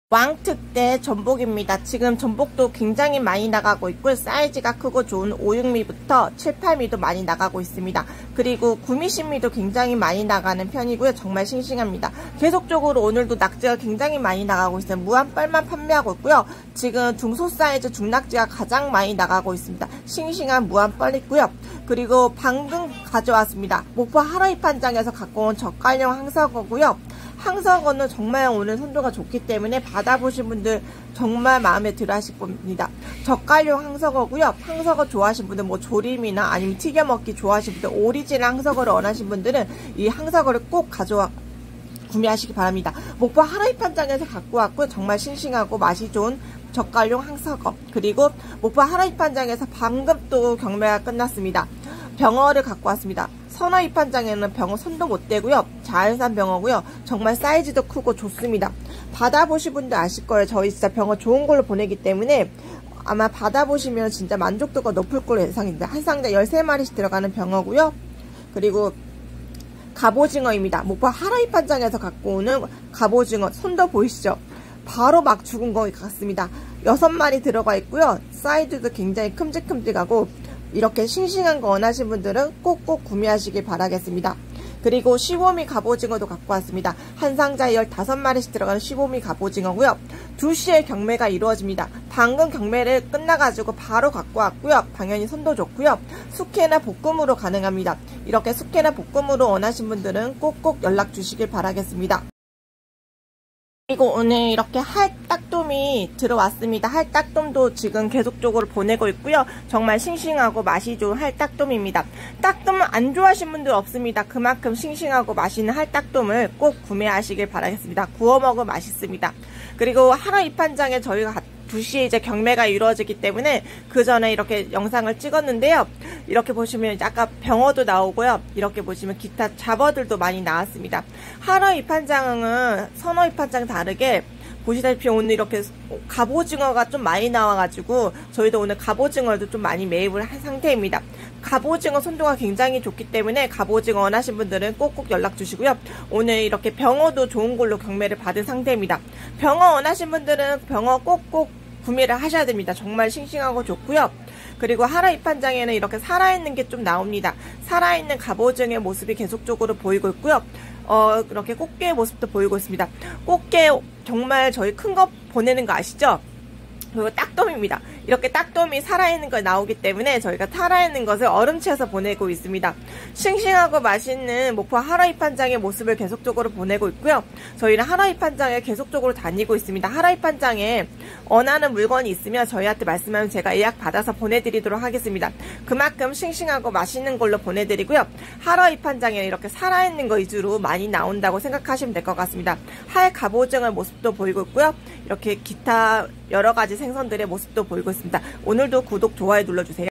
왕특대 전복입니다. 지금 전복도 굉장히 많이 나가고 있고 사이즈가 크고 좋은 5, 6미부터 7, 8미도 많이 나가고 있습니다. 그리고 9미, 10미도 굉장히 많이 나가는 편이고요. 정말 싱싱합니다. 계속적으로 오늘도 낙지가 굉장히 많이 나가고 있어요. 무한빨만 판매하고 있고요. 지금 중소 사이즈 중낙지가 가장 많이 나가고 있습니다. 싱싱한 무한빨 있고요. 그리고 방금 가져왔습니다. 목포 하라이판장에서 갖고 온 젓갈용 항석어고요. 항석어는 정말 오늘 선도가 좋기 때문에 받아보신 분들 정말 마음에 들어 하실 겁니다. 젓갈용 항석어고요. 항석어 좋아하시는 분들 뭐 조림이나 아니면 튀겨 먹기 좋아하시는 분들 오리지널 항석어를 원하시는 분들은 이 항석어를 꼭 가져와 구매하시기 바랍니다. 목포 하라이판장에서 갖고 왔고 정말 싱싱하고 맛이 좋은 젓갈용 항석어, 그리고 목포 하라이판장에서 방금 또 경매가 끝났습니다. 병어를 갖고 왔습니다. 선어이판장에는 병어 손도 못 대고요. 자연산 병어고요. 정말 사이즈도 크고 좋습니다. 받아보신 분들 아실 거예요. 저희 진짜 병어 좋은 걸로 보내기 때문에 아마 받아보시면 진짜 만족도가 높을 걸로 예상입니다. 한 상자 13마리씩 들어가는 병어고요. 그리고 갑오징어입니다. 목포 하라이판장에서 갖고 오는 갑오징어 손도 보이시죠? 바로 막 죽은 것 같습니다. 6마리 들어가 있고요. 사이즈도 굉장히 큼직큼직하고 이렇게 싱싱한 거 원하시는 분들은 꼭꼭 구매하시길 바라겠습니다. 그리고 15미 갑오징어도 갖고 왔습니다. 한 상자에 15마리씩 들어가는 15미 갑오징어고요. 2시에 경매가 이루어집니다. 방금 경매를 끝나가지고 바로 갖고 왔고요. 당연히 선도 좋고요. 숙회나 볶음으로 가능합니다. 이렇게 숙회나 볶음으로 원하시는 분들은 꼭꼭 연락 주시길 바라겠습니다. 그리고 오늘 이렇게 할딱돔이 들어왔습니다. 할딱돔도 지금 계속적으로 보내고 있고요. 정말 싱싱하고 맛이 좋은 할딱돔입니다. 딱돔은 안 좋아하시는 분들 없습니다. 그만큼 싱싱하고 맛있는 할딱돔을 꼭 구매하시길 바라겠습니다. 구워 먹으면 맛있습니다. 그리고 하라이판장에 저희가 2시에 이제 경매가 이루어지기 때문에 그 전에 이렇게 영상을 찍었는데요. 이렇게 보시면 아까 병어도 나오고요. 이렇게 보시면 기타 잡어들도 많이 나왔습니다. 하라이판장은 선어이판장 다르게 보시다시피 오늘 이렇게 갑오징어가 좀 많이 나와가지고 저희도 오늘 갑오징어도 좀 많이 매입을 한 상태입니다. 갑오징어 손도가 굉장히 좋기 때문에 갑오징어 원하신 분들은 꼭꼭 연락 주시고요. 오늘 이렇게 병어도 좋은 걸로 경매를 받은 상태입니다. 병어 원하신 분들은 병어 꼭꼭 구매를 하셔야 됩니다. 정말 싱싱하고 좋고요. 그리고 하라이판장에는 이렇게 살아있는 게 좀 나옵니다. 살아있는 갑오징어의 모습이 계속적으로 보이고 있고요. 이렇게 꽃게의 모습도 보이고 있습니다. 꽃게 정말 저희 큰 거 보내는 거 아시죠? 그리고 딱돔입니다. 이렇게 딱돔이 살아있는 거 나오기 때문에 저희가 살아있는 것을 얼음치에서 보내고 있습니다. 싱싱하고 맛있는 목포 하라이판장의 모습을 계속적으로 보내고 있고요. 저희는 하라이판장에 계속적으로 다니고 있습니다. 하라이판장에 원하는 물건이 있으면 저희한테 말씀하면 제가 예약 받아서 보내드리도록 하겠습니다. 그만큼 싱싱하고 맛있는 걸로 보내드리고요. 하라이판장에 이렇게 살아있는 거 위주로 많이 나온다고 생각하시면 될 것 같습니다. 할 갑오징어의 모습도 보이고 있고요. 이렇게 기타 여러 가지 생선들의 모습도 보이고 있습니다. 오늘도 구독, 좋아요 눌러주세요.